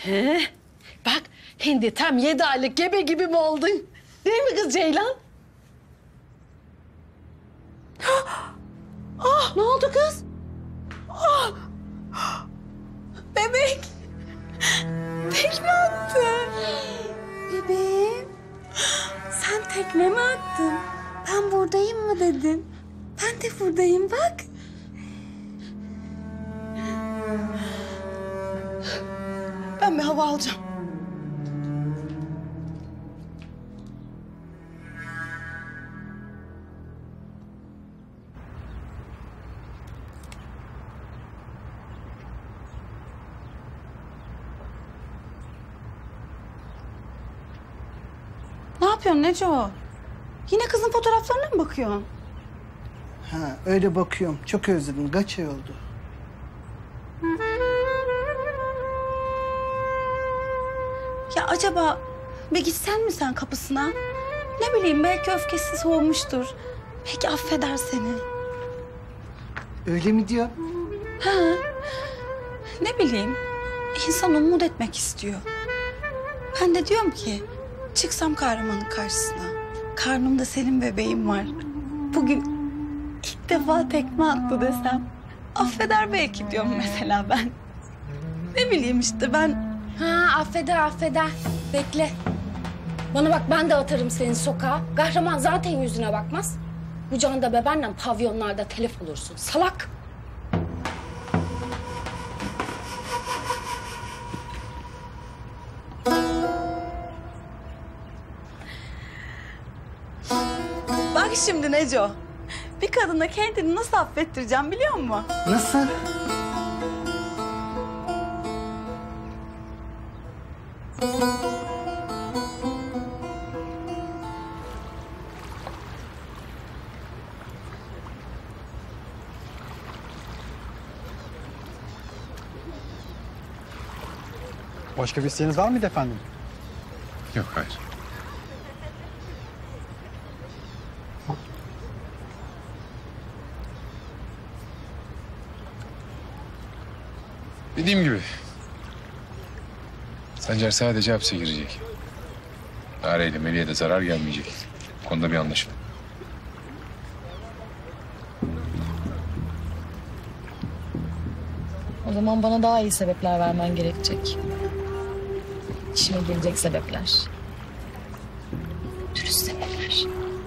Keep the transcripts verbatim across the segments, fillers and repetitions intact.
He, bak hindi tam yedi aylık gebe gibi mi oldun? Değil mi kız Ceylan? Ah, ne oldu kız? Ah, bebek. Tekme attı. Bebeğim, sen tekme mi attın? Ben buradayım mı dedin? Ben de buradayım bak. Ben bir hava alacağım. Ne yapıyorsun Neco? Yine kızın fotoğraflarına mı bakıyorsun? Ha, öyle bakıyorum. Çok özledim. Kaç ay oldu? Ya acaba bir gitsen mi sen kapısına? Ne bileyim belki öfkesi soğumuştur. Belki affeder seni. Öyle mi diyor? Ha, ne bileyim insan umut etmek istiyor. Ben de diyorum ki çıksam kahramanın karşısına. Karnımda senin bebeğim var. Bugün ilk defa tekme attı desem. Affeder belki diyorum mesela ben. Ne bileyim işte ben. Ha affeder affeder. Bekle. Bana bak ben de atarım seni sokağa. Kahraman zaten yüzüne bakmaz. Bu canda bebenle pavyonlarda telef olursun. Salak. Bak şimdi Neco. Bir kadına kendini nasıl affettireceğim biliyor musun? Nasıl? Başka bir isteğiniz var mıydı efendim? Yok, hayır. Dediğim gibi, Sancar sadece hapse girecek. Nare ile Melih'e de zarar gelmeyecek. Bu konuda bir anlaşalım. O zaman bana daha iyi sebepler vermen gerekecek. İşime gelecek sebepler. Dürüst sebepler.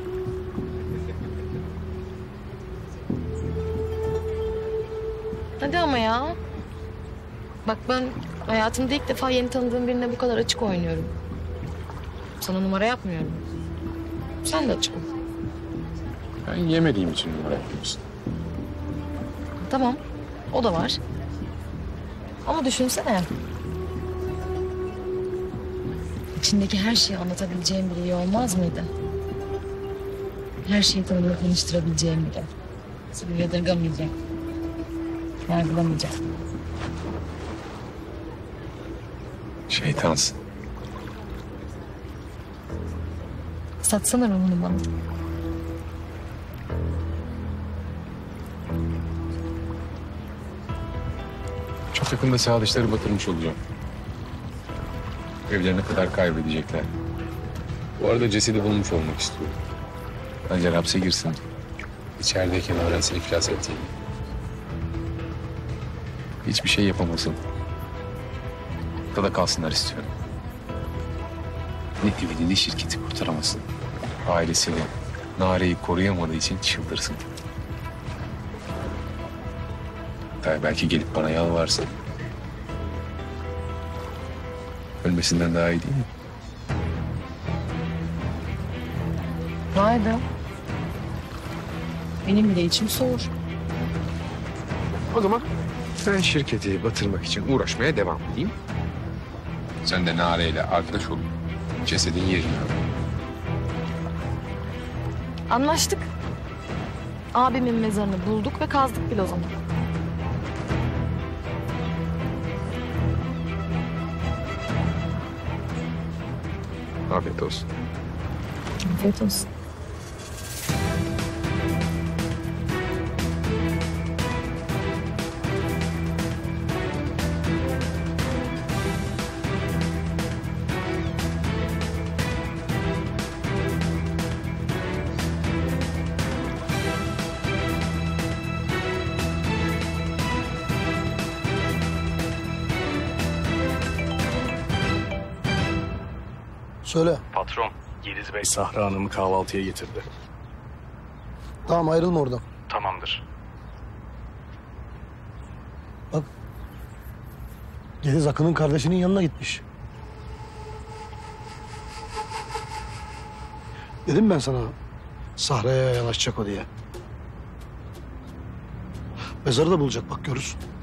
Hadi ama ya. Bak ben hayatımda ilk defa yeni tanıdığım birine bu kadar açık oynuyorum. Sana numara yapmıyorum. Sen de açık ol. Ben yemediğim için numara yapıyorsun. Tamam, o da var. Ama düşünsene. İçindeki her şeyi anlatabileceğim biri iyi olmaz mıydı? Her şeyi tanımla konuşturabileceğim biri. Seni yadırgamayacak. Yargılamayacak. Şeytansın. Satsana ruhunu bana. Çok yakında sağ dışları batırmış olacağım. Evlerine kadar kaybedecekler. Bu arada cesedi bulmuş olmak istiyorum. Sancar hapse girsin. İçerideyken öğrensin iflas ettiğini. Hiçbir şey yapamasın. Burada kalsınlar istiyorum. Ne evini ne şirketi kurtaramasın. Ailesini, Nare'yi koruyamadığı için çıldırsın. Hatta belki gelip bana yalvarsın. Ölmesinden daha iyi değil mi? Vay be. Benim bile içim soğur. O zaman ben şirketi batırmak için uğraşmaya devam edeyim. Sen de Nare ile arkadaş ol. Cesedin yerini al. Anlaştık. Abimin mezarını bulduk ve kazdık bile o zaman. Afiyet olsun. Afiyet olsun. Söyle. Patron, Yeliz Bey Sahra Hanım'ı kahvaltıya getirdi. Tamam, ayrılma oradan. Tamamdır. Bak. Yeliz Akın'ın kardeşinin yanına gitmiş. Dedim ben sana Sahra'ya yanaşacak o diye. Mezarı da bulacak, bak görürsün.